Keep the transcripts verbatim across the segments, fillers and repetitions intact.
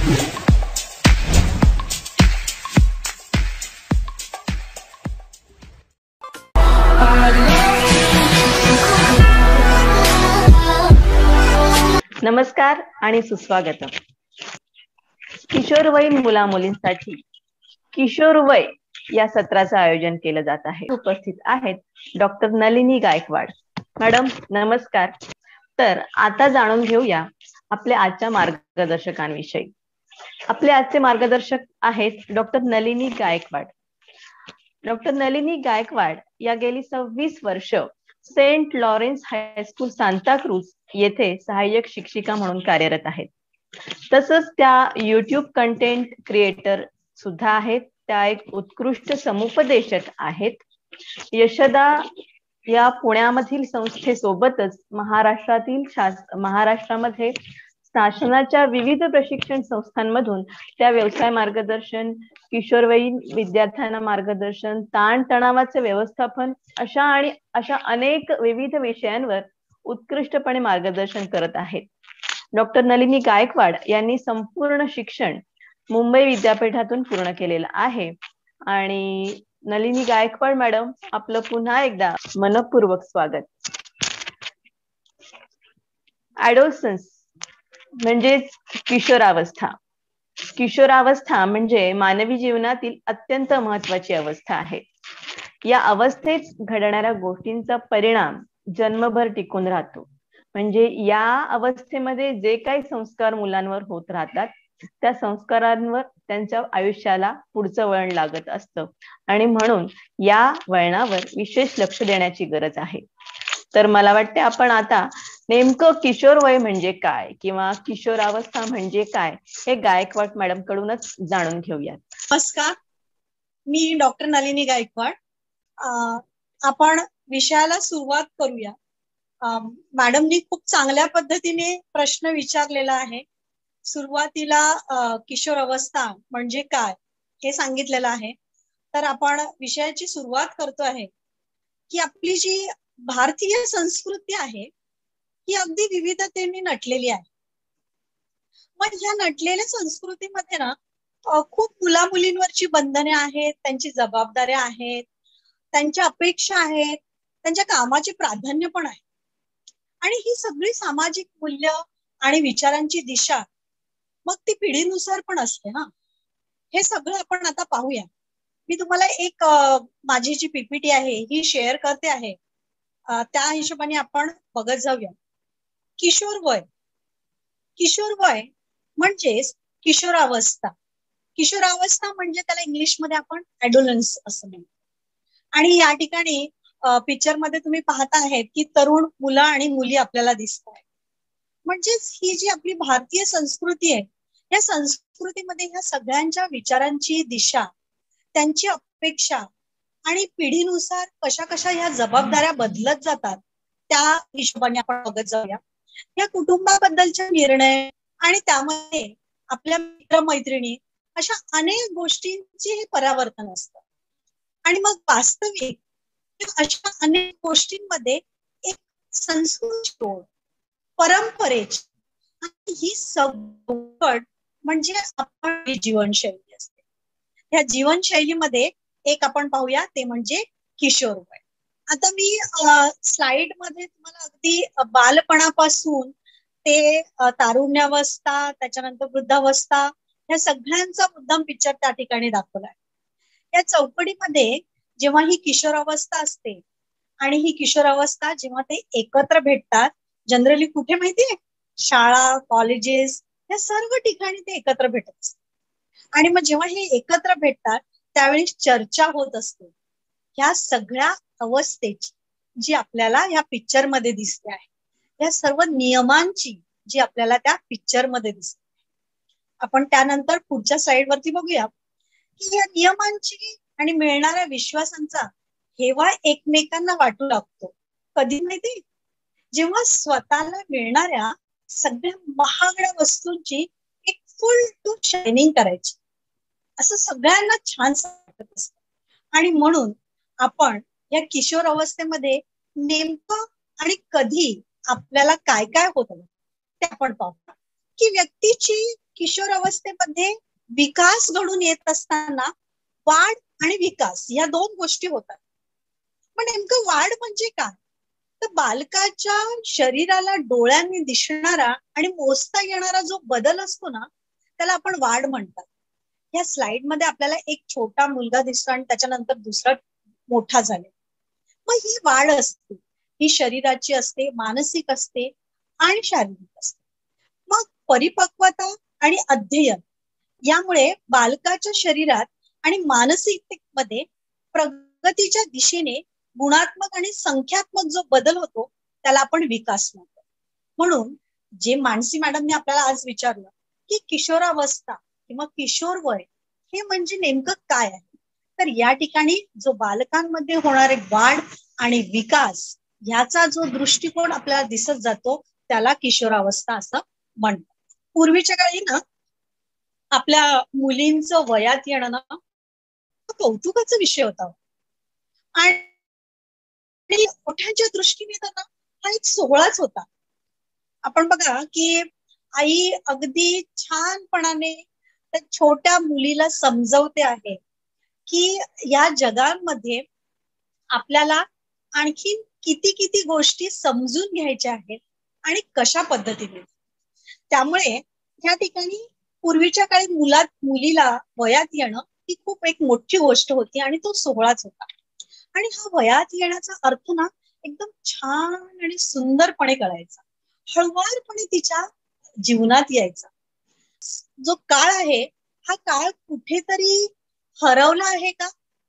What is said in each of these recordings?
नमस्कार आणि सुस्वागतम. किशोरवयीन मुला मुलींसाठी किशोरवय या सत्राचं आयोजन केलं जात आहे. उपस्थित आहेत डॉक्टर नलिनी गायकवाड मॅडम. नमस्कार. तर आता जाणून घेऊया आपल्या आजच्या मार्गदर्शकांविषयी. आपले आजचे मार्गदर्शक आहेत डॉक्टर नलिनी गायकवाड. डॉक्टर नलिनी गायकवाड या गेली सव्वीस वर्ष सेंट लॉरेन्स हायस्कूल सांताक्रूज येथे सहाय्यक शिक्षिका म्हणून कार्यरत आहेत. तसंच त्या युट्यूब कंटेंट क्रिएटर सुद्धा आहेत. त्या एक उत्कृष्ट समुपदेशक आहेत. यशदा या पुण्यामधील संस्थेसोबतच महाराष्ट्रातील महाराष्ट्रामध्ये शासनाच्या विविध प्रशिक्षण संस्थांमधून त्या व्यवसाय मार्गदर्शन, किशोरवयीन विद्यार्थ्यांना मार्गदर्शन, ताणतणावाचे व्यवस्थापन अशा आणि अशा अनेक विविध विषयांवर उत्कृष्टपणे मार्गदर्शन करत आहेत. डॉक्टर नलिनी गायकवाड यांनी संपूर्ण शिक्षण मुंबई विद्यापीठातून पूर्ण केलेलं आहे. आणि नलिनी गायकवाड मॅडम, आपलं पुन्हा एकदा मनपूर्वक स्वागत. ॲडोलसन्स म्हणजेच किशोरावस्था. किशोरावस्था म्हणजे मानवी जीवनातील अत्यंत महत्वाची अवस्था आहे. या अवस्थेत घडणाऱ्या गोष्टींचा परिणाम जन्मभर टिकून राहतो. म्हणजे या अवस्थेमध्ये जे काही संस्कार मुलांवर होत राहतात त्या संस्कारांवर त्यांच्या आयुष्याला पुढचं वळण लागत असतं. आणि म्हणून या वळणावर विशेष लक्ष देण्याची गरज आहे. तर मला वाटते आपण आता नेमकं किशोरवय म्हणजे काय किंवा किशोरावस्था म्हणजे काय हे गायकवाड मॅडम कडूनच जाणून घेऊयात. नमस्कार, मी डॉक्टर नलिनी गायकवाड. आपण विषयाला सुरुवात करूया. मॅडमनी खूप चांगल्या पद्धतीने प्रश्न विचारलेला आहे. सुरुवातीला किशोर अवस्था म्हणजे काय हे सांगितलेलं आहे. तर आपण विषयाची सुरुवात करतो आहे की आपली जी भारतीय संस्कृती आहे ही अगदी विविधतेने नटलेली आहे. मग ह्या नटलेल्या संस्कृतीमध्ये ना खूप मुला मुलींवरची बंधने आहेत, त्यांची जबाबदाऱ्या आहेत, त्यांच्या अपेक्षा आहेत, त्यांच्या कामाचे प्राधान्य पण आहे. आणि ही सगळी सामाजिक मूल्य आणि विचारांची दिशा मग ती पिढीनुसार पण असते ना. हे सगळं आपण आता पाहूया. मी तुम्हाला एक माझी जी पीपीटी आहे ही शेअर करते आहे. त्या हिशोबाने आपण बघत जाऊया. किशोर वय. किशोर वय म्हणजेच किशोरावस्था. किशोरावस्था म्हणजे त्याला इंग्लिशमध्ये आपण ॲडोलन्स असं म्हणतो. आणि या ठिकाणी पिक्चर मध्ये तुम्ही पाहता आहेत की तरुण मुलं आणि मुली आपल्याला दिसत आहेत. म्हणजेच ही जी आपली भारतीय संस्कृती आहे या संस्कृतीमध्ये ह्या सगळ्यांच्या विचारांची दिशा, त्यांची अपेक्षा आणि पिढीनुसार कशा कशा ह्या जबाबदाऱ्या बदलत जातात त्या हिशोबाने आपण बघत जाऊया. या कुटुंबाबद्दलचे निर्णय आणि त्यामध्ये आपल्या मित्रमैत्रिणी अशा अनेक गोष्टींचे हे परावर्तन असतं. आणि मग वास्तविक अशा अनेक गोष्टींमध्ये एक संस्कृती, परंपरेची आणि ही सगळं म्हणजे आपण जीवनशैली असते. ह्या जीवनशैलीमध्ये एक आपण पाहूया ते म्हणजे किशोर वय. आता मी स्लाइड मध्ये तुम्हाला अगदी बालपणापासून ते तारुण्यावस्था, त्याच्यानंतर वृद्धावस्था या सगळ्यांचा मुद्दाम पिक्चर त्या ठिकाणी दाखवलाय. या चौकडीमध्ये जेव्हा ही किशोरावस्था असते आणि ही किशोरावस्था जेव्हा ते एकत्र भेटतात, जनरली कुठे माहितीये, शाळा, कॉलेजेस या सर्व ठिकाणी ते एकत्र भेटत असतात. आणि मग जेव्हा हे एकत्र भेटतात त्यावेळी चर्चा होत असते ह्या सगळ्या अवस्थेची जी आपल्याला ह्या पिक्चर मध्ये दिसते आहे. या सर्व नियमांची जी आपल्याला त्या पिक्चर मध्ये दिसते. आपण त्यानंतर पुढच्या स्लाइड वरती बघूया की या नियमांची आणि मिळणाऱ्या विश्वासांचा हेवा एकमेकांना वाटू लागतो. कधी माहिती, जेव्हा स्वतःला मिळणाऱ्या सगळ्या महागड्या वस्तूंची एक फुल टू शायनिंग करायची असं सगळ्यांना छान वाटत असतं. आणि म्हणून आपण या किशोर अवस्थेमध्ये नेमकं आणि कधी आपल्याला काय काय होतं ते आपण पाहू. की व्यक्तीची किशोर अवस्थेमध्ये विकास घडून येत असताना वाढ आणि विकास या दोन गोष्टी होतात. पण नेमकं वाढ म्हणजे काय? तर बालकाच्या शरीराला डोळ्यांनी दिसणारा आणि मोजता येणारा जो बदल असतो ना, त्याला आपण वाढ म्हणतात. या स्लाइड मध्ये आपल्याला एक छोटा मुलगा दिसतो आणि त्याच्यानंतर दुसरा मोठा झाले. मग ही वाढ असते, ही शरीराची असते, मानसिक असते आणि शारीरिक असते. मग परिपक्वता आणि अध्ययन यामुळे बालकाच्या शरीरात आणि मानसिकतेमध्ये प्रगतीच्या दिशेने गुणात्मक आणि संख्यात्मक जो बदल होतो त्याला आपण विकास म्हणतो. म्हणून जे मानसी मॅडमने आपल्याला आज विचारलं की किशोरावस्था किंवा किशोर वय हे म्हणजे नेमकं काय आहे, तर या ठिकाणी जो बालकांमध्ये होणारे वाढ आणि विकास ह्याचा जो दृष्टिकोन आपल्याला दिसत जातो त्याला किशोरावस्था असं म्हणतात. पूर्वीच्या काळी ना आपल्या मुलींचं वयात येणं ना कौतुकाचा विषय होता आणि मोठ्यांच्या दृष्टीने त्यांना हा एक सोहळाच होता. आपण बघा की आई अगदी छानपणाने त्या छोट्या मुलीला समजवते आहे की या जगामध्ये आपल्याला आणखी किती किती गोष्टी समजून घ्यायच्या आहेत आणि कशा पद्धतीने. त्यामुळे या ठिकाणी पूर्वीच्या काळी मुलात मुलीला वयात येणं ही खूप एक मोठी गोष्ट होती आणि तो सोहळाच होता. आणि हा वयात येण्याचा अर्थ ना एकदम छान आणि सुंदरपणे कळायचा, हळुवारपणे तिच्या जीवनात यायचा. जो काळ आहे हा काळ कुठेतरी हरवला आहे का?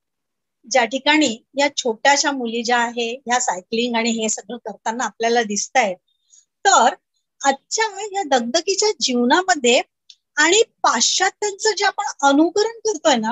ज्या ठिकाणी या छोट्याशा मुली ज्या आहे ह्या सायकलिंग आणि हे सगळं करताना आपल्याला दिसत आहेत, तर आजच्या या दगदगीच्या जीवनामध्ये आणि पाश्चात्यांचं जे आपण अनुकरण करतोय ना,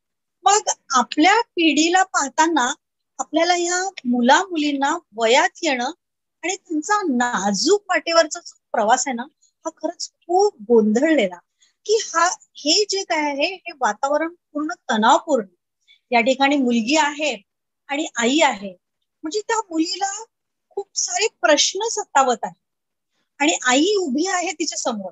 मग आपल्या पिढीला पाहताना आपल्याला या मुला मुलींना वयात येणं आणि त्यांचा नाजूक वाटेवरचा जो प्रवास आहे ना हा खरंच खूप गोंधळलेला, की हा हे जे काय आहे हे वातावरण पूर्ण तणावपूर्ण. या ठिकाणी मुलगी आहे आणि आई आहे, म्हणजे त्या मुलीला खूप सारे प्रश्न सतावत आहे आणि आई उभी आहे तिच्या समोर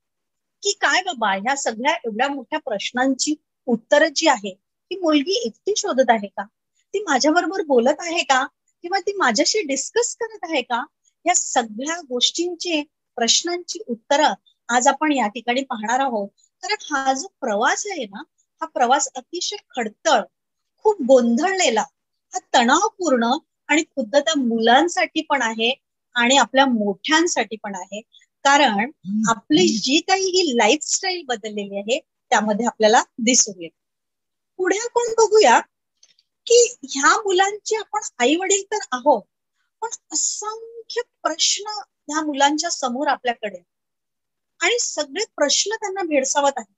की काय बाबा ह्या सगळ्या एवढ्या मोठ्या प्रश्नांची उत्तरं जी आहे ती मुलगी एकटी शोधत आहे का, ती माझ्याबरोबर बोलत आहे का, किंवा ती माझ्याशी डिस्कस करत आहे का, या सगळ्या गोष्टींची प्रश्नांची उत्तरं आज आपण या ठिकाणी पाहणार आहोत. कारण हा जो प्रवास आहे ना हा प्रवास अतिशय खडतर, खूप गोंधळलेला, हा तणावपूर्ण आणि खुद्द त्या मुलांसाठी पण आहे आणि आपल्या मोठ्यांसाठी पण आहे. कारण आपली जी काही ही लाईफस्टाईल बदललेली आहे त्यामध्ये आपल्याला दिसून येते. पुढे आपण बघूया की ह्या मुलांचे आपण आई वडील तर आहोत, पण असंख्य प्रश्न ह्या मुलांच्या समोर आपल्याकडे आणि सगळे प्रश्न त्यांना भेडसावत आहेत.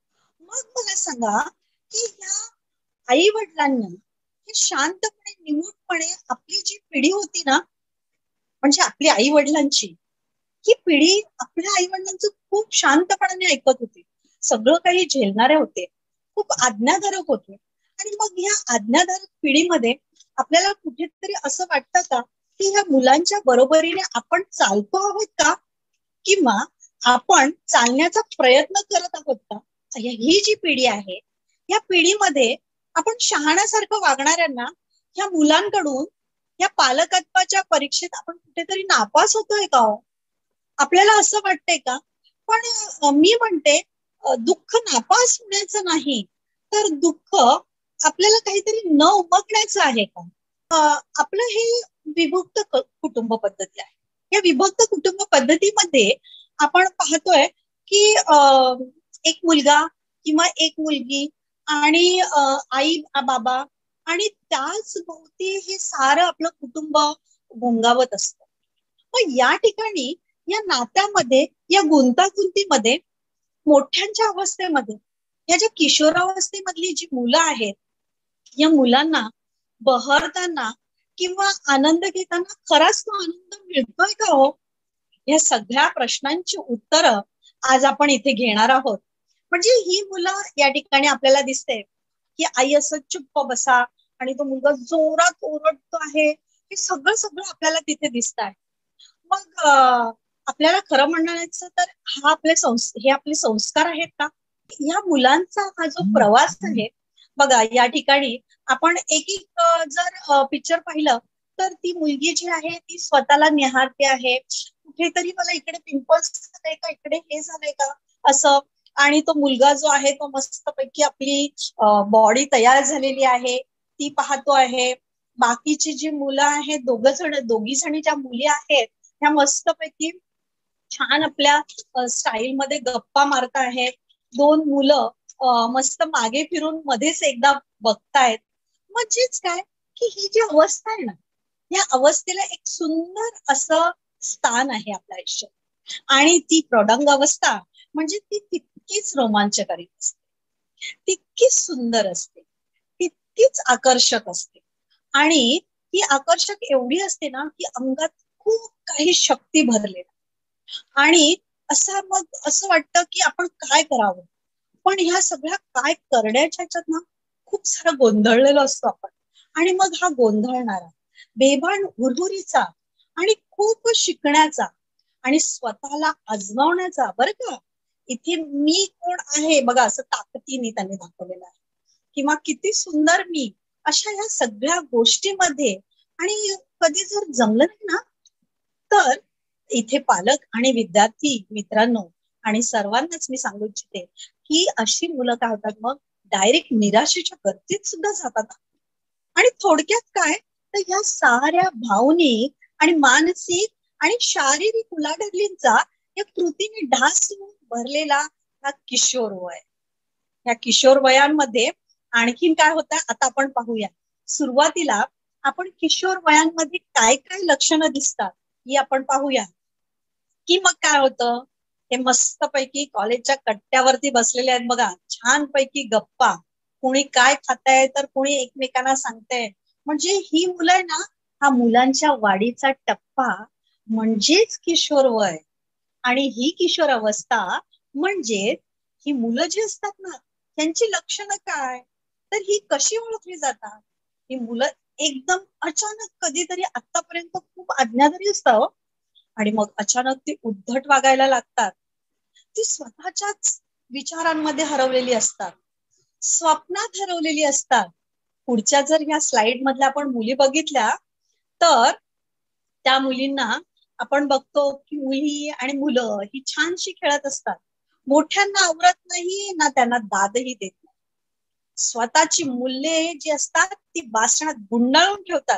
मग मला सांगा की ह्या आई वडिलांनी हे शांतपणे निमूटपणे आपली जी पिढी होती ना, म्हणजे आपली आई वडिलांची ही पिढी आपल्या आई वडिलांचं खूप शांतपणाने ऐकत होती, सगळं काही झेलणारे होते, खूप आज्ञाधारक होते. आणि मग ह्या आज्ञाधारक पिढीमध्ये आपल्याला कुठेतरी असं वाटतं का की ह्या मुलांच्या बरोबरीने आपण चालतो आहोत का, किंवा आपण चालण्याचा प्रयत्न करत आहोत का? ही जी पिढी आहे या पिढीमध्ये आपण शहाण्यासारखं वागणाऱ्यांना ह्या मुलांकडून या पालकत्वाच्या परीक्षेत आपण कुठेतरी नापास होतोय का हो? आपल्याला असं वाटतंय का? पण मी म्हणते दुःख नापास होण्याचं नाही, तर दुःख आपल्याला काहीतरी न उमगण्याचं आहे का? आपलं हे विभक्त कुटुंब पद्धती आहे. या विभक्त कुटुंब पद्धतीमध्ये आपण पाहतोय की एक मुलगा किंवा एक मुलगी आणि आई बाबा आणि त्याच भोवती हे सारं आपलं कुटुंब घोंगावत असतं. मग या ठिकाणी या नात्यामध्ये या गुंतागुंतीमध्ये मोठ्यांच्या अवस्थेमध्ये या ज्या किशोरावस्थेमधली जी मुलं आहेत या मुलांना बहरताना किंवा आनंद घेताना खराच तो आनंद मिळतोय का हो? या सगळ्या प्रश्नांची उत्तरं आज आपण इथे घेणार आहोत. म्हणजे ही मुलं या ठिकाणी आपल्याला दिसते की आई असं चुप्प बसा आणि तो मुलगा जोरात ओरडतो आहे, हे सगळं सगळं आपल्याला तिथे दिसत आहे. मग आपल्याला खरं म्हणायचं तर हा आपले संस् हे आपले संस्कार आहेत का? या मुलांचा हा जो प्रवास आहे बघा, या ठिकाणी आपण एक एक जर पिक्चर पाहिलं तर ती मुलगी जी आहे ती स्वतःला निहारते आहे, कुठेतरी मला इकडे पिंपल्स झाले का, इकडे हे झालंय का असं. आणि तो मुलगा जो आहे तो मस्तपैकी आपली बॉडी तयार झालेली आहे ती पाहतो आहे. बाकीची जी मुलं आहेत, दोघ जण दोघी जणी ज्या मुली आहेत त्या मस्तपैकी छान आपल्या स्टाईल मध्ये गप्पा मारत आहेत. दोन मुलं मस्त मागे फिरून मध्येच एकदा बघतायत. म्हणजेच काय की ही जी अवस्था आहे ना, या अवस्थेला एक सुंदर असं स्थान आहे आपल्या आयुष्यात. आणि ती प्रौढांग अवस्था म्हणजे ती तितकीच रोमांचकारी असते, तितकीच सुंदर असते, तितकीच आकर्षक असते. आणि ही आकर्षक एवढी असते ना की अंगात खूप काही शक्ती भरलेली आणि असं मग असं वाटतं की आपण काय करावं. पण ह्या सगळ्या काय करण्याच्या ह्याच्यात ना खूप सारा गोंधळलेलो असतो आपण. आणि मग हा गोंधळणारा, बेभान हुरहुरीचा आणि खूप शिकण्याचा आणि स्वतःला आजमावण्याचा, बरं का, इथे मी कोण आहे बघा असं ताकदीने त्यांनी दाखवलेलं आहे, किंवा किती सुंदर मी, अशा ह्या सगळ्या गोष्टीमध्ये. आणि कधी जर जमलं नाही ना तर इथे पालक आणि विद्यार्थी मित्रांनो आणि सर्वांनाच मी सांगू इच्छिते की अशी मुलं काय होतात मग डायरेक्ट निराशेच्या गर्दीत सुद्धा जातात. आणि थोडक्यात काय तर ह्या साऱ्या भावनिक आणि मानसिक आणि शारीरिक उलाढालींचा या कृतीने ढास भरलेला हा किशोर वय. या किशोर वयांमध्ये आणखीन काय होतं आता आपण पाहूया. सुरुवातीला आपण किशोर वयांमध्ये काय काय लक्षणं दिसतात ही आपण पाहूया. की मग काय होतं, हे मस्तपैकी कॉलेजच्या कट्ट्यावरती बसलेले आहेत बघा, छान पैकी गप्पा, कुणी काय खाताय तर कुणी एकमेकांना सांगताय. म्हणजे ही मुलं आहे ना, हा मुलांच्या वाढीचा टप्पा म्हणजेच किशोर वय. आणि ही किशोर अवस्था म्हणजे ही मुलं जी असतात ना त्यांची लक्षणं काय तर ही कशी ओळखली जातात. ही मुलं एकदम अचानक कधीतरी आतापर्यंत खूप आज्ञाधारी असतं आणि मग अचानक ती उद्धट वागायला लागतात. ती स्वतःच्याच विचारांमध्ये हरवलेली असतात, स्वप्नात हरवलेली असतात. पुढच्या जर ह्या स्लाइड मधल्या आपण मुली बघितल्या तर त्या मुलींना आपण बघतो की मुली आणि मुलं ही छानशी खेळत असतात. मोठ्यांना आवरत नाही ना त्यांना दादही देत नाही. स्वतःची मूल्ये जी असतात ती बासणात गुंडाळून ठेवतात.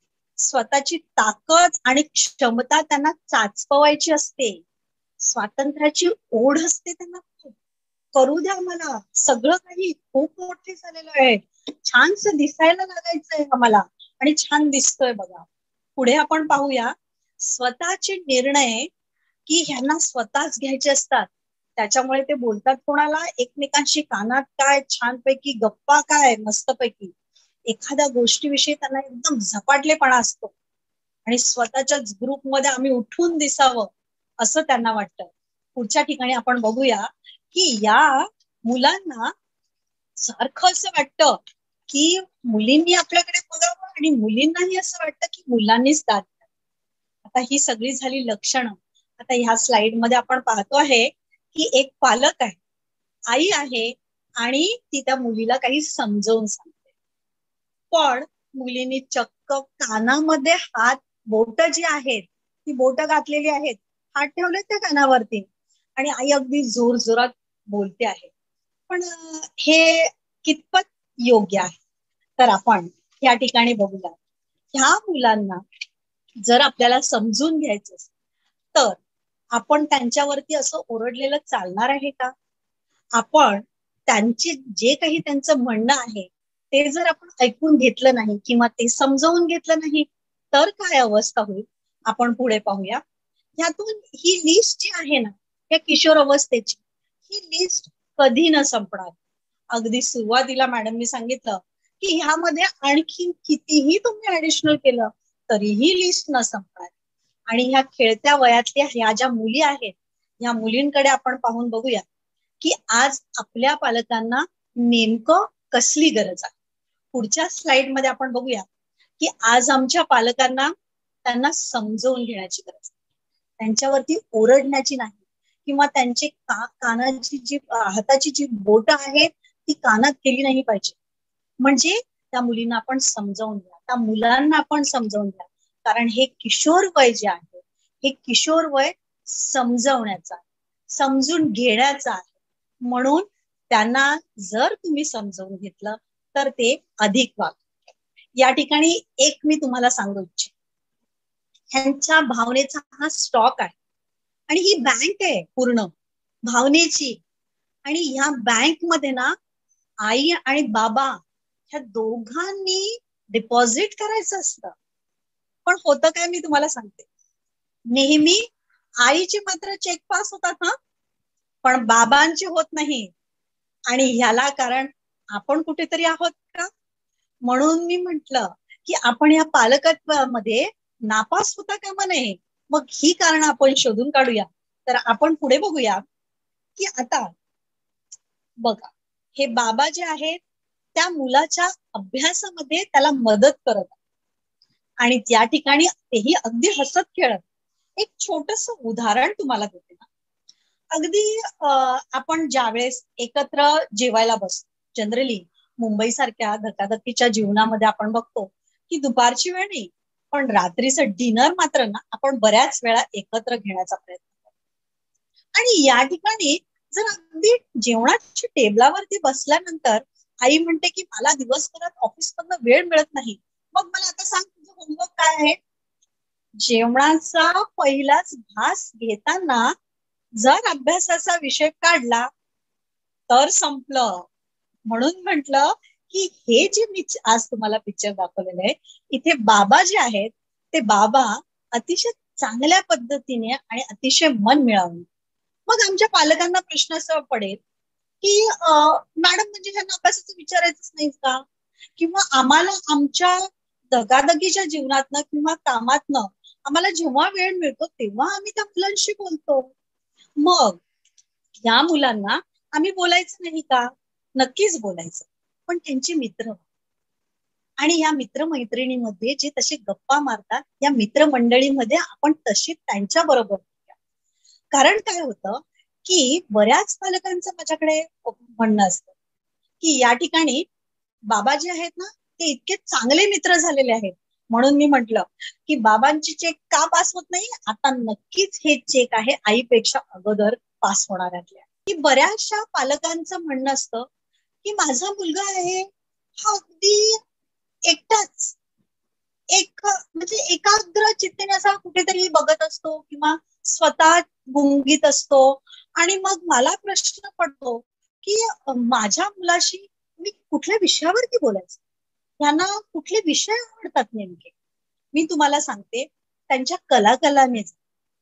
स्वतःची ताकद आणि क्षमता त्यांना चाचपवायची असते. स्वातंत्र्याची ओढ असते त्यांना, करू द्या मला, सगळं काही खूप मोठे झालेलं आहे, छानस दिसायला लागायचंय आम्हाला आणि छान दिसतोय बघा. पुढे आपण पाहूया स्वतःचे निर्णय की ह्यांना स्वतःच घ्यायचे असतात. त्याच्यामुळे ते बोलतात कोणाला, एकमेकांशी कानात काय छानपैकी गप्पा काय मस्तपैकी, एखाद्या गोष्टीविषयी त्यांना एकदम झपाटलेपणा असतो आणि स्वतःच्याच ग्रुपमध्ये आम्ही उठून दिसावं असं त्यांना वाटतं. पुढच्या ठिकाणी आपण बघूया की या मुलांना सारखं असं वाटतं की मुलींनी आपल्याकडे बघावं आणि मुलींनाही असं वाटतं की मुलांनीच दाद द्यावी. आता ही सगळी झाली लक्षणं. आता ह्या स्लाइड मध्ये आपण पाहतो आहे की एक पालक आहे, आई आहे आणि ती त्या मुलीला काही समजावून सांगते. पण मुलींनी चक्क कानामध्ये हात, बोट जी आहेत ती बोट घातलेली आहेत, हात ठेवले त्या कानावरती आणि आई अगदी जोर जोरात बोलते आहे. पण हे कितपत योग्य आहे तर आपण या ठिकाणी बघूया. ह्या मुलांना जर आपल्याला समजून घ्यायचं तर आपण त्यांच्यावरती असं ओरडलेलं चालणार आहे का? आपण त्यांचे जे काही त्यांचं म्हणणं आहे ते जर आपण ऐकून घेतलं नाही किंवा ते समजावून घेतलं नाही तर काय अवस्था होईल आपण पुढे पाहूया. यातून ही लिस्ट जी आहे ना या किशोर अवस्थेची, ही लिस्ट कधी न संपणार. अगदी सुरुवातीला मॅडमनी सांगितलं की ह्यामध्ये आणखी कितीही तुम्ही ऍडिशनल केलं तरीही लिस्ट न संपणार. आणि ह्या खेळत्या वयातल्या ह्या ज्या मुली आहेत ह्या मुलींकडे आपण पाहून बघूया की आज आपल्या पालकांना नेमकं कसली गरज आहे. पुढच्या स्लाइड मध्ये आपण बघूया की आज आमच्या पालकांना त्यांना समजवून घेण्याची गरज आहे. त्यांच्यावरती ओरडण्याची नाही, किंवा त्यांचे का कानाची जी हाताची जी बोट आहेत ती कानात केली नाही पाहिजे. म्हणजे त्या मुलींना आपण समजावून द्या, त्या मुलांना आपण समजावून द्या, कारण हे किशोर वय जे आहे हे किशोर वय समजवण्याचा, समजून घेण्याचा आहे. म्हणून त्यांना जर तुम्ही समजावून घेतलं तर ते अधिक वागतात. या ठिकाणी एक मी तुम्हाला सांगू इच्छिते, ह्यांच्या भावनेचा हा स्टॉक आहे आणि ही बँक आहे पूर्ण भावनेची. आणि ह्या बँक मध्ये ना आई आणि बाबा ह्या दोघांनी डिपॉझिट करायचं असतं. पण होतं काय मी तुम्हाला सांगते, नेहमी आईचे मात्र चेक पास होतात हा, पण बाबांचे होत नाही. आणि ह्याला कारण आपण कुठेतरी आहोत का? म्हणून मी म्हंटल की आपण या पालकत्वामध्ये नापास होता कामा नये. मग ही कारण आपण शोधून काढूया. तर आपण पुढे बघूया की आता बघा, हे बाबा जे आहेत त्या मुलाच्या अभ्यासामध्ये त्याला मदत करत आणि त्या ठिकाणी तेही अगदी हसत खेळत. एक छोटस उदाहरण तुम्हाला देते ना. अगदी आपण ज्यावेळेस एकत्र जेवायला बसतो, जनरली मुंबई सारख्या धकाधकीच्या जीवनामध्ये आपण बघतो की दुपारची वेळ नाही, पण रात्रीचं डिनर मात्र ना आपण बऱ्याच वेळा एकत्र घेण्याचा प्रयत्न करतो. आणि या ठिकाणी जर अगदी जेवणाच्या टेबलावरती बसल्यानंतर आई म्हणते की मला दिवसभरात ऑफिसमधनं वेळ मिळत नाही, मग मला आता सांग तुझं होमवर्क काय आहे. जेवणाचा पहिलाच घास घेताना जर अभ्यासाचा विषय काढला तर संपलं. म्हणून म्हटलं की हे जे मी आज तुम्हाला पिक्चर दाखवलेलं आहे, इथे बाबा जे आहेत ते बाबा अतिशय चांगल्या पद्धतीने आणि अतिशय मन मिळावून. मग आमच्या पालकांना प्रश्न असा पडेल की मॅडम म्हणजे ह्यांना अभ्यासाचं विचारायचंच नाही का, किंवा आम्हाला आमच्या दगादगीच्या जीवनातनं किंवा कामातनं आम्हाला जेव्हा वेळ मिळतो तेव्हा आम्ही त्या मुलांशी बोलतो. मग या मुलांना आम्ही बोलायचं नाही का? नक्कीच बोलायचं, पण त्यांचे मित्र आणि या मित्रमैत्रिणीमध्ये जे तसे गप्पा मारतात या मित्रमंडळीमध्ये आपण तशी त्यांच्या बरोबर. कारण काय होतं की बऱ्याच पालकांचं माझ्याकडे म्हणणं असतं की या ठिकाणी बाबा जे आहेत ना ते इतके चांगले मित्र झालेले आहेत. म्हणून मी म्हंटल की बाबांची चेक का पास होत नाही, आता नक्कीच हे चेक आहे आईपेक्षा अगोदर पास होणाऱ्यातल्या. की बऱ्याचशा पालकांचं म्हणणं असतं की माझा मुलगा आहे हा अगदी एकटाच एक म्हणजे एकाग्र चित्तेने असा कुठेतरी बघत असतो किंवा स्वतः गुंगीत असतो. आणि मग मला प्रश्न पडतो की माझ्या मुलाशी मी कुठल्या विषयावरती बोलायचं, यांना कुठले विषय आवडतात नेमके. मी तुम्हाला सांगते त्यांच्या कलाकलानेच.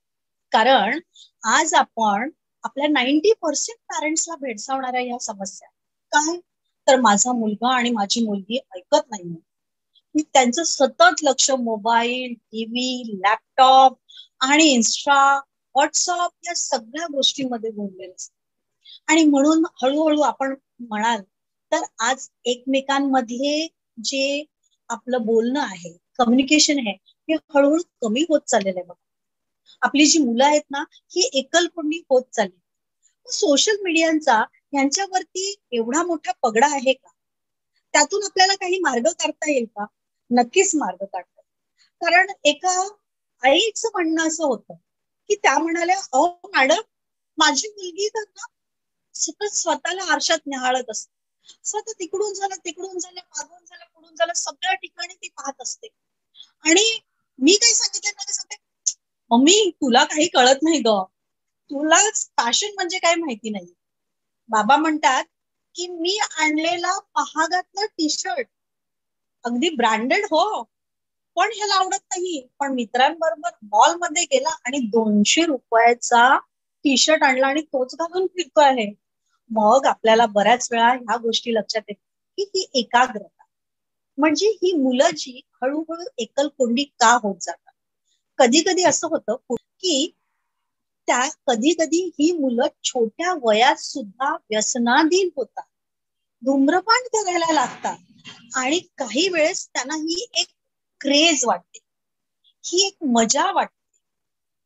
कारण आज आपण आपल्या नाईन्टी पर्सेंट पॅरेंट्सला भेडसावणाऱ्या या समस्या काय, तर माझा मुलगा आणि माझी मुलगी ऐकत नाही. मी त्यांचं सतत लक्ष मोबाईल, टीव्ही, लॅपटॉप आणि इन्स्टा, व्हॉट्सअप या सगळ्या गोष्टींमध्ये गुंतलेलं असतं. आणि म्हणून हळूहळू आपण म्हणाल तर आज एकमेकांमध्ये जे आपलं बोलणं आहे, कम्युनिकेशन आहे, हे हळूहळू कमी होत चाललेलं आहे. बघा, आपली जी मुलं आहेत ना ही एकलकोंडी होत चालली. सोशल मीडियाचा यांच्यावरती एवढा मोठा पगडा आहे का? त्यातून आपल्याला काही मार्ग काढता येईल का? नक्कीच मार्ग काढतात. कारण एका आईचं म्हणणं असं होतं की त्या म्हणाल्या, अहो मॅडम माझी मुलगी तर ना सतत स्वतःला आरशात निहाळत असते, स्वतः तिकडून झालं तिकडून झालं मागून झालं पुढून झालं सगळ्या ठिकाणी ती पाहत असते. आणि मी काही सांगितलं ना सांगते, मम्मी तुला काही कळत नाही ग, तुला फॅशन म्हणजे काय माहिती नाही. बाबा म्हणतात की मी आणलेला महागातला टी शर्ट अगदी ब्रँडेड हो, पण ह्याला आवडत नाही. पण मित्रांबरोबर मॉल मध्ये गेला आणि दोनशे रुपयाचा टी शर्ट आणला आणि तोच घालून फिरतो आहे. मग आपल्याला बऱ्याच वेळा ह्या गोष्टी लक्षात येतात की ही एकाग्रता म्हणजे ही मुलं जी हळूहळू एकलकोंडी का होत जातात. कधी कधी असं होतं की त्या कधी कधी ही मुलं छोट्या वयात सुद्धा व्यसनाधीन होतात, धूम्रपान करायला लागतात आणि काही वेळेस त्यांना ही एक क्रेज वाटते, ही एक मजा वाटते.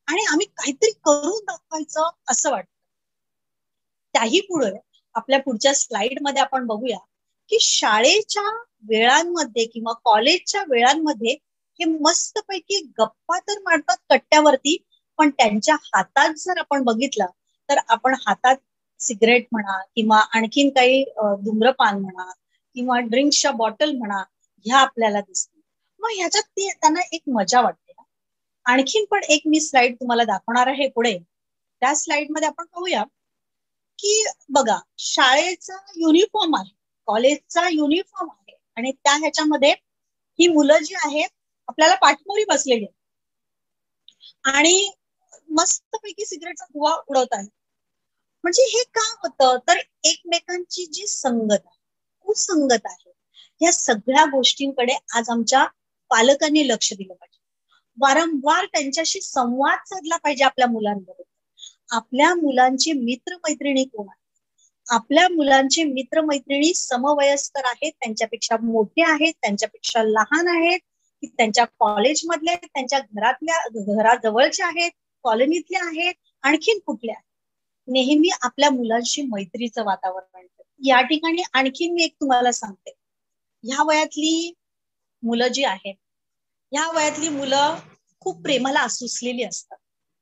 आणि आम्ही काहीतरी करून दाखवायचं असं वाटतं. त्याही पुढे आपल्या पुढच्या स्लाइड मध्ये आपण बघूया की शाळेच्या वेळांमध्ये किंवा कॉलेजच्या वेळांमध्ये हे मस्तपैकी गप्पा तर मारतात कट्ट्यावरती, पण त्यांच्या हातात जर आपण बघितलं तर आपण हातात सिगरेट म्हणा किंवा आणखीन काही धूम्रपान म्हणा किंवा ड्रिंक्सच्या बॉटल म्हणा ह्या आपल्याला दिसतात. मग ह्याच्यात ती त्यांना एक मजा वाटते. आणखीन पण एक मी स्लाइड तुम्हाला दाखवणार आहे पुढे. त्या स्लाइड मध्ये आपण पाहूया की बघा, शाळेचा युनिफॉर्म आहे, कॉलेजचा युनिफॉर्म आहे आणि त्या ह्याच्यामध्ये ही मुलं जी आहेत आपल्याला पाठमोरी बसलेली आणि मस्तपैकी सिगरेटचा धुवा उडवत आहे. म्हणजे हे का होतं तर एकमेकांची जी संगत आहे, कुसंगत आहे, या सगळ्या गोष्टींकडे आज आमच्या पालकांनी लक्ष दिलं पाहिजे. वारंवार त्यांच्याशी संवाद साधला पाहिजे आपल्या मुलांबरोबर. आपल्या मुलांचे मित्रमैत्रिणी कोण आहेत? आपल्या मुलांचे मित्रमैत्रिणी समवयस्कर आहेत, त्यांच्यापेक्षा मोठे आहेत, त्यांच्यापेक्षा लहान आहेत, की त्यांच्या कॉलेजमधले आहेत, त्यांच्या घरातल्या घराजवळचे आहेत, कॉलनीतले आहेत, आणखीन कुठले आहेत. नेहमी आपल्या मुलांशी मैत्रीचं वातावरण. या ठिकाणी आणखीन मी एक तुम्हाला सांगते, ह्या वयातली मुलं जी आहेत, ह्या वयातली मुलं खूप प्रेमाला आसुसलेली असतात.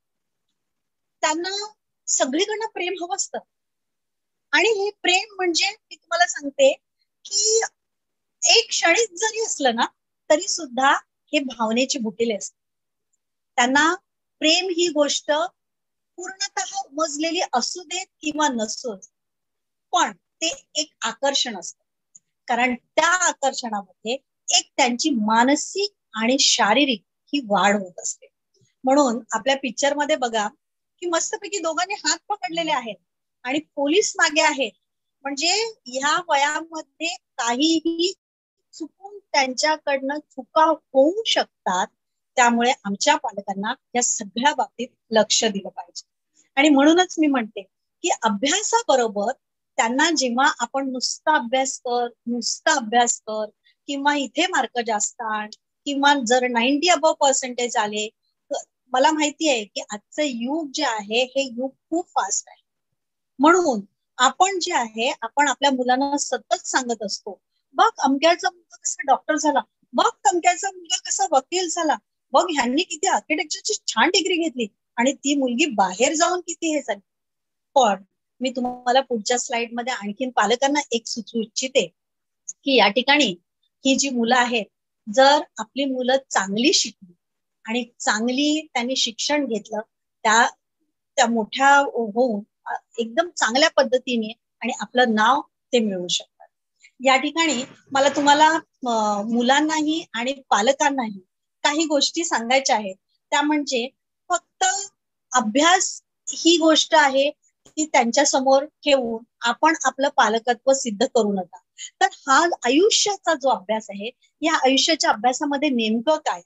त्यांना सगळीकडनं प्रेम हवं असतं आणि हे प्रेम म्हणजे मी तुम्हाला सांगते की एक क्षणिक जरी असलं ना तरी सुद्धा हे भावनेचे बुटिले असतात. त्यांना प्रेम ही गोष्ट पूर्णतः उमजलेली असू देत किंवा नसो, पण ते एक आकर्षण असतं. कारण त्या आकर्षणामध्ये एक त्यांची मानसिक आणि शारीरिक ही वाढ होत असते. म्हणून आपल्या पिक्चर मध्ये बघा की मस्तपैकी दोघांनी हात पकडलेले आहेत आणि पोलीस मागे आहेत. म्हणजे ह्या वयामध्ये काहीही चुकून त्यांच्याकडनं चुका होऊ शकतात. त्यामुळे आमच्या पालकांना या सगळ्या बाबतीत लक्ष दिलं पाहिजे. आणि म्हणूनच मी म्हणते की अभ्यासाबरोबर त्यांना जेव्हा आपण नुसता अभ्यास कर नुसता अभ्यास कर किंवा इथे मार्क जास्त आण किंवा जर नाईन्टी अबव पर्सेंटेज आले, मला माहिती आहे की आजचं युग जे आहे हे युग खूप फास्ट आहे. म्हणून आपण जे आहे आपण आपल्या मुलांना सतत सांगत असतो, बघ अमक्याचा मुलगा कसा डॉक्टर झाला, बघ तमक्याचा मुलगा कसा वकील झाला, बघ ह्यांनी किती आर्किटेक्चरची छान डिग्री घेतली आणि ती मुलगी बाहेर जाऊन किती हे झाली. पण मी तुम्हाला पुढच्या स्लाइड मध्ये आणखीन पालकांना एक सुचवू इच्छिते की या ठिकाणी ही जी मुलं आहेत, जर आपली मुलं चांगली शिकली आणि चांगली त्यांनी शिक्षण घेतलं, त्या त्या मोठ्या होऊन एकदम चांगल्या पद्धतीने आणि आपलं नाव ते मिळवू शकतात. या ठिकाणी मला तुम्हाला मुलांनाही आणि पालकांनाही काही गोष्टी सांगायच्या आहेत. त्या म्हणजे फक्त अभ्यास ही गोष्ट आहे ती त्यांच्या समोर ठेवून आपण आपलं पालकत्व सिद्ध करू नका. तर हा आयुष्याचा जो अभ्यास आहे, या आयुष्याच्या अभ्यासामध्ये नेमकं काय,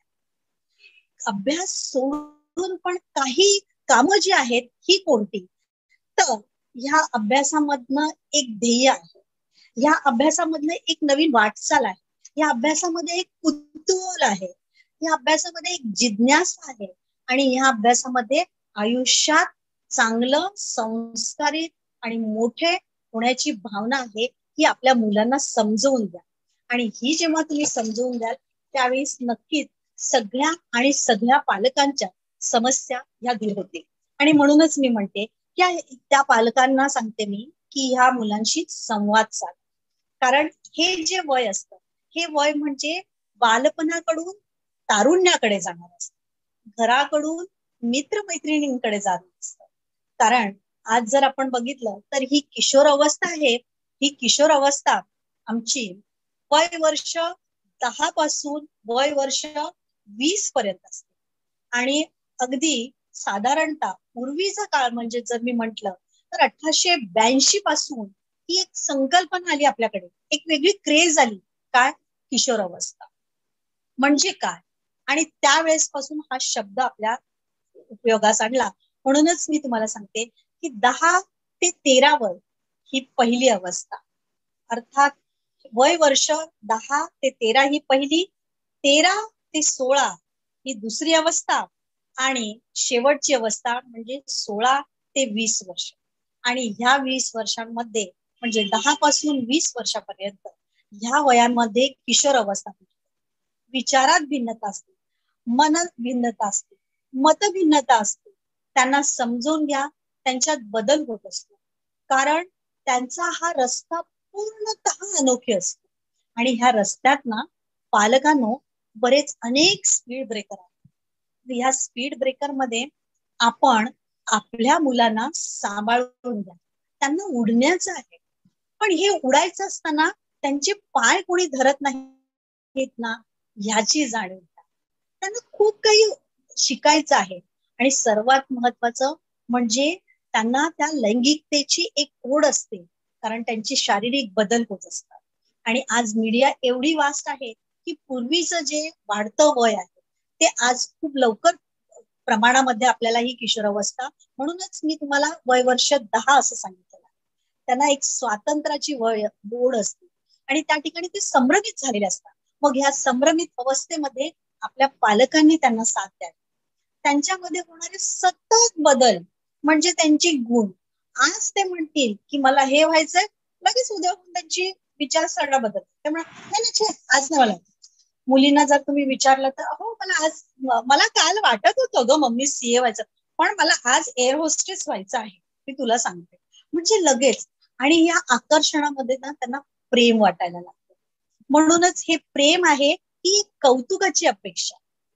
अभ्यास सोडून पण काही कामं जी आहेत ही कोणती, तर ह्या अभ्यासामधनं एक ध्येय आहे, ह्या अभ्यासामधनं एक नवीन वाटचाल आहे, या अभ्यासामध्ये एक कुतूहल आहे, या अभ्यासामध्ये एक जिज्ञासा आहे आणि ह्या अभ्यासामध्ये आयुष्यात चांगलं संस्कारित आणि मोठे होण्याची भावना आहे ही आपल्या मुलांना समजवून द्या. आणि ही जेव्हा तुम्ही समजवून द्याल त्यावेळेस नक्कीच सगळ्या आणि सगळ्या पालकांच्या समस्या ह्या दूर होतील. आणि म्हणूनच मी म्हणते की त्या पालकांना सांगते मी की ह्या मुलांशी संवाद साध. कारण हे जे वय असतं हे वय म्हणजे बालपणाकडून तारुण्याकडे जाणार असतं, घराकडून मित्रमैत्रिणींकडे जाणार असतं. कारण आज जर आपण बघितलं तर ही किशोर अवस्था आहे, ही किशोर अवस्था आमची वय वर्ष दहा पासून वय वर्ष वीस पर्यंत असते. आणि अगदी साधारणतः पूर्वीचा काळ म्हणजे जर मी म्हटलं तर अठराशे ब्याऐंशी पासून ही एक संकल्पना आली आपल्याकडे, एक वेगळी क्रेज आली. काय, किशोर अवस्था म्हणजे काय, आणि त्यावेळेस पासून हा शब्द आपल्या उपयोगास आणला. म्हणूनच मी तुम्हाला सांगते की दहा ते तेरा वय ही पहिली अवस्था, अर्थात वय वर्ष दहा ते तेरा ही पहिली, तेरा ते सोळा ही दुसरी अवस्था आणि शेवटची अवस्था म्हणजे सोळा ते वीस वर्ष. आणि ह्या वीस वर्षांमध्ये म्हणजे दहा पासून वीस वर्षापर्यंत ह्या वयांमध्ये किशोर अवस्था, विचारात भिन्नता असते, मनात भिन्नता असते, मतभिन्नता असते. त्यांना समजून घ्या, त्यांच्यात बदल होत असतो, कारण त्यांचा हा रस्ता पूर्णतः अनोखी असतो. आणि ह्या रस्त्यात ना पालकांनो बरेच अनेक स्पीड ब्रेकर आहेत. ह्या स्पीड ब्रेकर मध्ये आपण आपल्या मुलांना सांभाळून घ्या. त्यांना उडण्याचं आहे, पण हे उडायचं असताना त्यांचे पाय कोणी धरत नाहीत ना, ह्याची जाणीव घ्या. त्यांना खूप काही शिकायचं आहे. आणि सर्वात महत्वाचं म्हणजे त्यांना त्या लैंगिकतेची एक ओढ असते, कारण त्यांचे शारीरिक बदल होत असतात. आणि आज मीडिया एवढी वास्ट आहे की पूर्वीचं जे वाढतं वय आहे ते आज खूप लवकर प्रमाणामध्ये आपल्याला ही किशोरावस्था, म्हणूनच मी तुम्हाला वय वर्ष दहा असं सांगितलं. त्यांना एक स्वातंत्र्याची वय ओढ असते आणि त्या ठिकाणी ते संभ्रमित झालेले असतात. मग ह्या संभ्रमित अवस्थेमध्ये आपल्या पालकांनी त्यांना साथ द्यावी. त्यांच्यामध्ये होणारे सतत बदल म्हणजे त्यांचे गुण. आज ते म्हणतील की मला हे व्हायचंय, लगेच उद्या होऊन त्यांची विचारसरणा बदल. त्यामुळे नाही नाही आज नाही मला. मुलींना जर तुम्ही विचारलं तर हो मला आज, मला काल वाटत होतं ग मम्मी सीए व्हायचं, पण मला आज एअर होस्टेस व्हायचं आहे, मी तुला सांगते. म्हणजे लगेच. आणि या आकर्षणामध्ये ना त्यांना प्रेम वाटायला लागतं. म्हणूनच हे प्रेम आहे ही कौतुकाची अपेक्षा.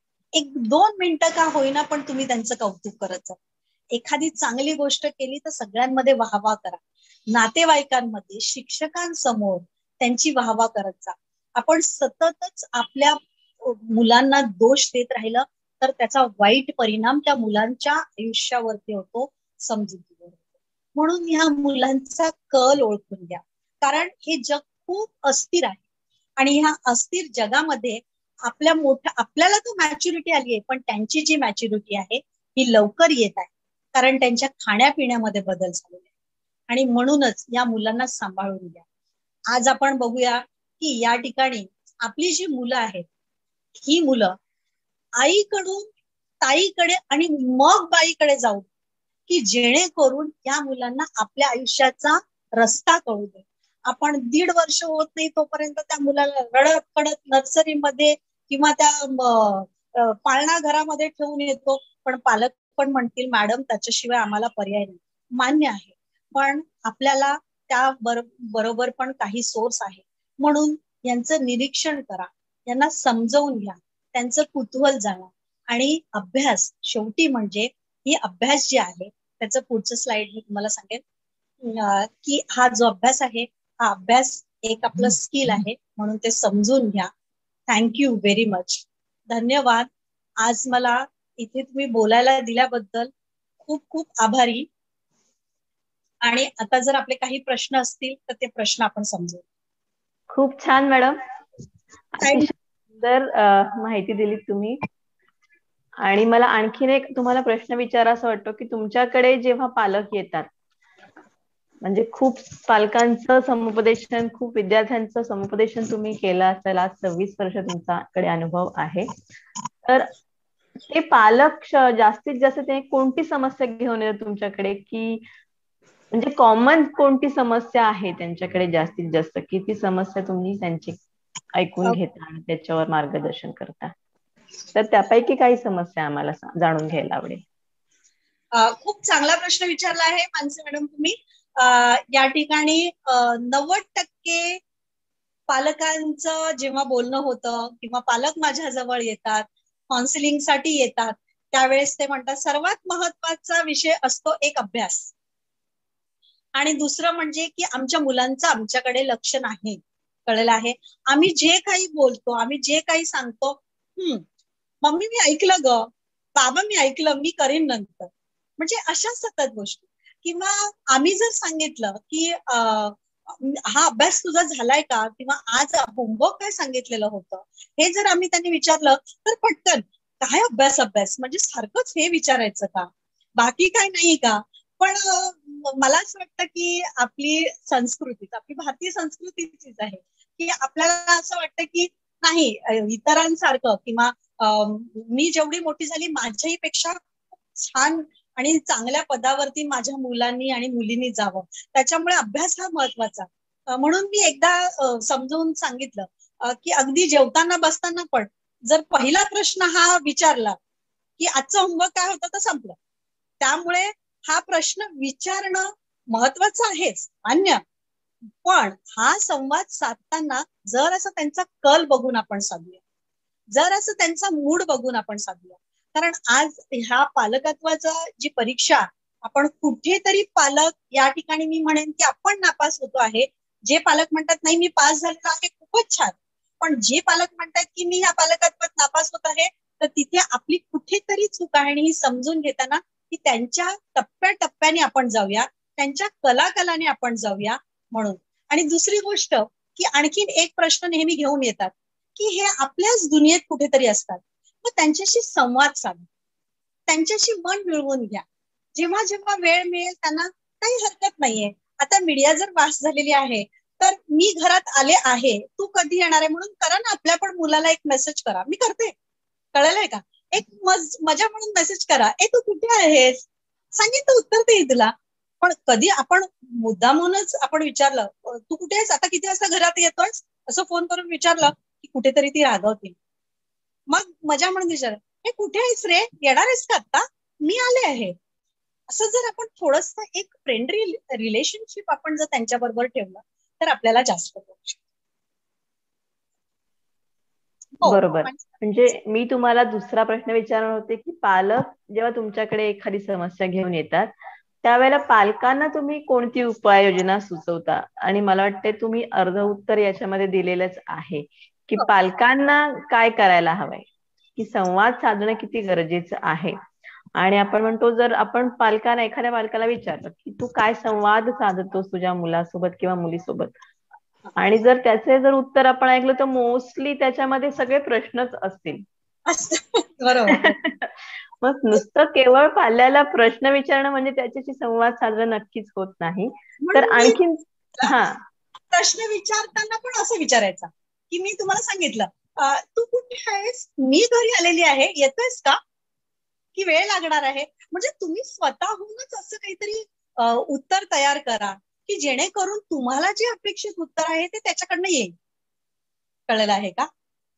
एक दोन मिनिटं का होईना पण तुम्ही त्यांचं कौतुक करत जा. एखादी चांगली गोष्ट केली तर सगळ्यांमध्ये वाहवा करा. नातेवाईकांमध्ये, शिक्षकांसमोर त्यांची वाहवा करत जा. आपण सततच आपल्या मुलांना दोष देत राहिलं तर त्याचा वाईट परिणाम त्या मुलांच्या आयुष्यावरती होतो, समजुतीवर होतो. म्हणून ह्या मुलांचा कल ओळखून घ्या, कारण हे जग खूप अस्थिर आहे. आणि ह्या अस्थिर जगामध्ये आपल्या मोठ्या आपल्याला तर मॅच्युरिटी आली आहे, पण त्यांची जी मॅच्युरिटी आहे ही लवकर येत आहे, कारण त्यांच्या खाण्यापिण्यामध्ये बदल झालेले आहे. आणि म्हणूनच या मुलांना सांभाळून घ्या. आज आपण बघूया की या ठिकाणी आपली जी मुलं आहेत ही मुलं आईकडून ताईकडे आणि मग बाईकडे जाऊ, की जेणेकरून या मुलांना आपल्या आयुष्याचा रस्ता कळू दे. आपण दीड वर्ष होत नाही तोपर्यंत त्या मुलाला रडत पडत नर्सरीमध्ये किंवा त्या पाळणा घरामध्ये ठेवून येतो, पण पालक पण म्हणतील मॅडम त्याच्याशिवाय आम्हाला पर्याय नाही. मान्य आहे, पण आपल्याला त्या बरोबर पण काही सोर्स आहे. म्हणून यांचं निरीक्षण करा, यांना समजवून घ्या, त्यांचं कुतूहल जाणा. आणि अभ्यास शेवटी म्हणजे ही अभ्यास जे आहे त्याचं पुढचं स्लाइड मी तुम्हाला सांगेन की हा जो अभ्यास आहे हा अभ्यास एक आपलं स्किल आहे, म्हणून ते समजून घ्या. Thank you very much. धन्यवाद. आज मला इथे तुम्ही बोलायला दिल्याबद्दल खूप खूप आभारी. आणि आता जर आपले काही प्रश्न असतील तर ते प्रश्न आपण समजू. खूप छान मॅडम, सुंदर माहिती दिली तुम्ही. आणि मला आणखीन एक तुम्हाला प्रश्न विचारायचा वाटतो की तुमच्याकडे जेव्हा पालक येतात, म्हणजे खूप पालकांचं समुपदेशन, खूप विद्यार्थ्यांचं समुपदेशन तुम्ही केलं असेल, आज सव्वीस वर्ष तुमच्याकडे अनुभव आहे, तर ते पालक जास्तीत जास्त ते कोणती समस्या घेऊन येतात तुमच्याकडे, की म्हणजे कॉमन कोणती समस्या आहे त्यांच्याकडे जास्तीत जास्त, की ती समस्या तुम्ही त्यांची ऐकून घेता आणि त्याच्यावर मार्गदर्शन करता? तर त्यापैकी काही समस्या आम्हाला जाणून घ्यायला आवडेल. खूप चांगला प्रश्न विचारला आहे मानसी मॅडम तुम्ही. या ठिकाणी नव्वद टक्के पालकांचं जेव्हा बोलणं होतं किंवा पालक माझ्या जवळ येतात, काउन्सिलिंग साठी येतात, त्यावेळेस ते म्हणतात सर्वात महत्वाचा विषय असतो एक अभ्यास, आणि दुसरं म्हणजे की आमच्या मुलांचं आमच्याकडे लक्ष नाही. कळलं आहे, आम्ही जे काही बोलतो, आम्ही जे काही सांगतो, हम्म मम्मी मी ऐकलं ग, बाबा मी ऐकलं, मी करीन नंतर, म्हणजे अशा सतत गोष्टी. किंवा आम्ही जर सांगितलं की हा अभ्यास तुझा झालाय का, किंवा आज होमवर्क काय सांगितलेलं होतं, हे जर आम्ही त्यांनी विचारलं तर पटकन काय अभ्यास अभ्यास म्हणजे सारखंच हे विचारायचं का, बाकी काय नाही का. पण मला असं वाटतं की आपली संस्कृती, आपली भारतीय संस्कृतीचीच आहे की आपल्याला असं वाटतं की नाही इतरांसारखं किंवा मी जेवढी मोठी झाली माझ्याही पेक्षा छान आणि चांगल्या पदावरती माझ्या मुलांनी आणि मुलींनी जावं, त्याच्यामुळे अभ्यास हा महत्वाचा. म्हणून मी एकदा समजावून सांगितलं की अगदी जेवताना बसताना पण जर पहिला प्रश्न हा विचारला की आजचं होमवर्क काय होतं तर संपलं. त्यामुळे हा प्रश्न विचारणं महत्वाचं आहेच मान्य, पण हा संवाद साधताना जर असं त्यांचा कल बघून आपण साधूया, जर असं त्यांचा मूड बघून आपण साधूया. कारण आज ह्या पालकत्वाचा जी परीक्षा आपण कुठेतरी पालक या ठिकाणी मी म्हणेन की आपण नापास होतो आहे. जे पालक म्हणतात नाही मी पास झालेलो आहे खूपच छान, पण जे पालक म्हणतात की मी ह्या पालकत्वात नापास होत आहे, तर तिथे आपली कुठेतरी चूक आहे. आणि ही समजून घेताना की त्यांच्या टप्प्याटप्प्याने आपण जाऊया, त्यांच्या कलाकलाने आपण जाऊया म्हणून. आणि दुसरी गोष्ट की आणखीन एक प्रश्न नेहमी घेऊन येतात की हे आपल्याच दुनियेत कुठेतरी असतात, मग त्यांच्याशी संवाद साधा, त्यांच्याशी मन मिळवून घ्या. जेव्हा जेव्हा वेळ मिळेल त्यांना काही हरकत नाहीये. आता मीडिया जर वास झालेली आहे तर मी घरात आले आहे, तू कधी येणार आहे म्हणून करा ना, आपल्या पण मुलाला एक मेसेज करा, मी करते, कळलंय का, एक मज मजा म्हणून मेसेज करा, ए तू कुठे आहेस, सांगितलं उत्तर देईल तुला. पण कधी आपण मुद्दामूनच आपण विचारलं तू कुठे आहेस, आता किती वाजता घरात येतोयस, असं फोन करून विचारलं की कुठेतरी ती रागवते. मग मजा म्हणून विचार, हे कुठे आहेस रे, येणार आहेस का आता, मी आले आहे. असं जर आपण थोडस एक फ्रेंडली रिलेशनशिप आपण जर त्यांच्या बरोबर ठेवलं तर आपल्याला जास्त कळू शकतो. बरोबर. म्हणजे मी तुम्हाला दुसरा प्रश्न विचारणार होते की पालक जेव्हा तुमच्याकडे एखादी समस्या घेऊन येतात त्यावेळेला पालकांना तुम्ही कोणती उपाययोजना सुचवता, आणि मला वाटते तुम्ही अर्ध उत्तर याच्यामध्ये दिलेलंच आहे की पालकांना काय करायला हवंय, की संवाद साधणं किती गरजेचं आहे. आणि आपण म्हणतो जर आपण पालकांना एखाद्या पालकाला विचारलं की तू काय संवाद साधतोस तुझ्या मुलासोबत किंवा मुलीसोबत, आणि जर त्याचे जर उत्तर आपण ऐकलं तर मोस्टली त्याच्यामध्ये सगळे प्रश्नच असतील. बरोबर. मग नुसतं केवळ पाल्याला प्रश्न विचारणं म्हणजे त्याच्याशी संवाद साधणं नक्कीच होत नाही. तर आणखीन हा प्रश्न विचारताना पण असं विचारायचा की मी तुम्हाला सांगितलं तू कुठे आहेस, मी घरी आलेली आहे, येतोयस का, की वेळ लागणार आहे. म्हणजे तुम्ही स्वतःहूनच असं काहीतरी उत्तर तयार करा की जेणेकरून तुम्हाला जे अपेक्षित उत्तर आहे ते त्याच्याकडनं येईल. कळलं आहे का?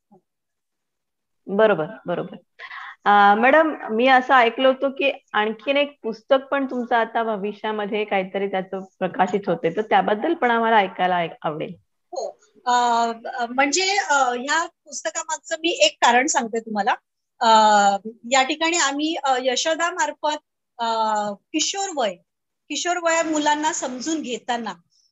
बरोबर बरोबर. मॅडम मी असं ऐकलं होतं की आणखीन एक पुस्तक पण तुमचं आता भविष्यामध्ये काहीतरी त्याचं प्रकाशित होते, तर त्याबद्दल पण आम्हाला ऐकायला आवडेल. हो, म्हणजे ह्या पुस्तकामागचं मी एक कारण सांगते तुम्हाला. या ठिकाणी आम्ही यशोदा मार्फत किशोर वय किशोर वया मुलांना समजून घेताना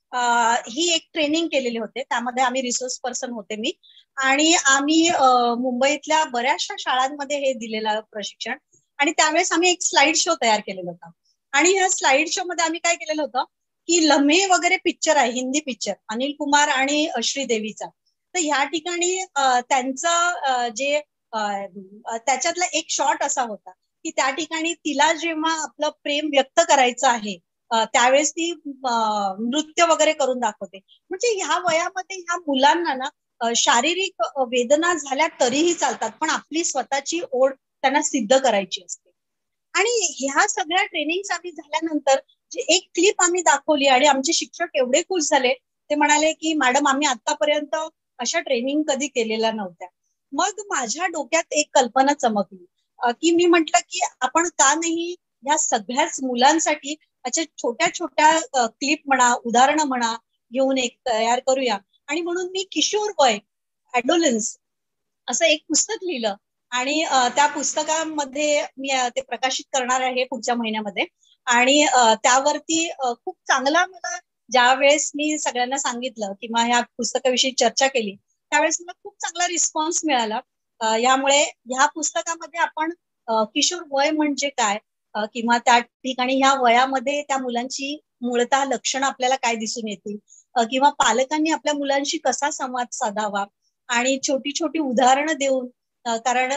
ही एक ट्रेनिंग केलेली होते. त्यामध्ये आम्ही रिसोर्स पर्सन होते मी, आणि आम्ही मुंबईतल्या बऱ्याचशा शाळांमध्ये हे दिलेलं प्रशिक्षण. आणि त्यावेळेस आम्ही एक स्लाइड शो तयार केलेला होता. आणि ह्या स्लाइड शो मध्ये आम्ही काय केलेलं होतं की लम्हे वगैरे पिक्चर आहे, हिंदी पिक्चर, अनिल कुमार आणि श्रीदेवीचा. तर ह्या ठिकाणी त्यांचं जे त्याच्यातला एक शॉट असा होता की त्या ठिकाणी तिला जेव्हा आपलं प्रेम व्यक्त करायचं आहे त्यावेळेस ती नृत्य वगैरे करून दाखवते. म्हणजे ह्या वयामध्ये ह्या मुलांना ना शारीरिक वेदना झाल्या तरीही चालतात, पण आपली स्वतःची ओढ त्यांना सिद्ध करायची असते. आणि ह्या सगळ्या ट्रेनिंग आम्ही झाल्यानंतर एक क्लिप आम्ही दाखवली आणि आमचे शिक्षक एवढे खुश झाले, ते म्हणाले की मॅडम आम्ही आतापर्यंत अशा ट्रेनिंग कधी केलेल्या नव्हत्या. मग माझ्या डोक्यात एक कल्पना चमकली की मी म्हटलं की आपण का नाही ह्या सगळ्याच मुलांसाठी अशा छोट्या छोट्या क्लिप म्हणा, उदाहरणं म्हणा घेऊन एक तयार करूया. आणि म्हणून मी किशोर वय ऍडोलन्स असं एक पुस्तक लिहिलं, आणि त्या पुस्तकामध्ये मी ते प्रकाशित करणार आहे पुढच्या महिन्यामध्ये. आणि त्यावरती खूप चांगला मला ज्या वेळेस मी सगळ्यांना सांगितलं किंवा ह्या पुस्तकाविषयी चर्चा केली त्यावेळेस मला खूप चांगला रिस्पॉन्स मिळाला. यामुळे ह्या पुस्तकामध्ये आपण किशोर वय म्हणजे काय किंवा त्या ठिकाणी ह्या वयामध्ये त्या मुलांची मूळतः लक्षणं आपल्याला काय दिसून येतील, किंवा पालकांनी आपल्या मुलांशी कसा संवाद साधावा, आणि छोटी छोटी उदाहरणं देऊन, कारण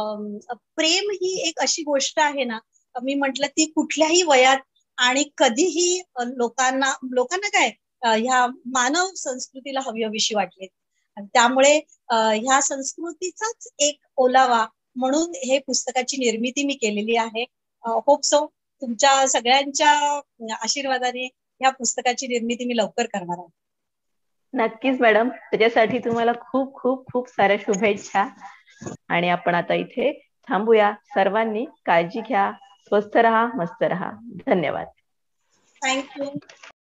प्रेम ही एक अशी गोष्ट आहे ना, मी म्हटलं ती कुठल्याही वयात आणि कधीही लोकांना लोकांना काय ह्या मानव संस्कृतीला हवी हवीशी वाटली. त्यामुळे ह्या संस्कृतीचाच एक ओलावा म्हणून हे पुस्तकाची निर्मिती मी केलेली आहे. होप सो तुमच्या सगळ्यांच्या आशीर्वादाने या पुस्तकाची निर्मिती मी लवकर करणार आहे. नक्कीच मॅडम, त्याच्यासाठी तुम्हाला खूप खूप खूप साऱ्या शुभेच्छा. आणि आपण आता इथे थांबूया. सर्वांनी काळजी घ्या, स्वस्थ रहा, मस्त रहा. धन्यवाद. थँक्यू.